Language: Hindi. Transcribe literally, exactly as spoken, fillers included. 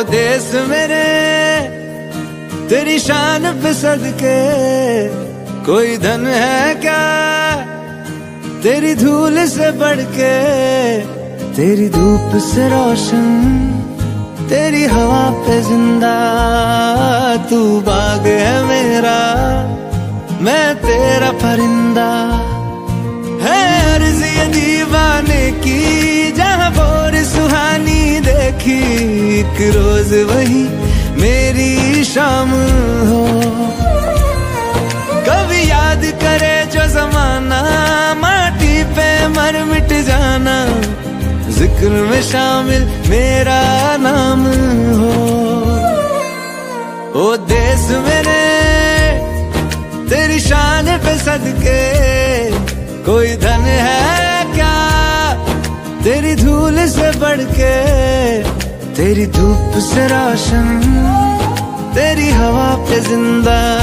देश मेरे तेरी शान पे सदके, कोई धन है क्या तेरी धूल से बढ़ के। तेरी धूप से रोशन, तेरी हवा पे जिंदा, तू बाग है मेरा, मैं तेरा परिंदा। है अर्ज़ ये दीवाने की, जहाँ बोर सुहानी देखी, एक रोज वही मेरी शाम हो। कभी याद करे जो जमाना, माटी पे मर मिट जाना, जिक्र में शामिल मेरा नाम हो। ओ देश मेरे तेरी शान पे सदके, कोई धन है क्या तेरी धूल से बढ़ के। तेरी धूप से रोशन, तेरी हवा पे जिंदा,